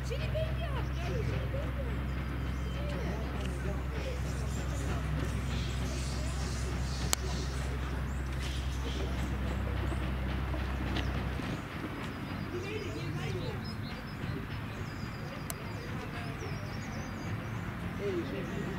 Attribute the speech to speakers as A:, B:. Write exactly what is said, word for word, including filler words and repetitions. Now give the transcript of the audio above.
A: Zie die beentje af? Nee, zie die beentje af.
B: Hey,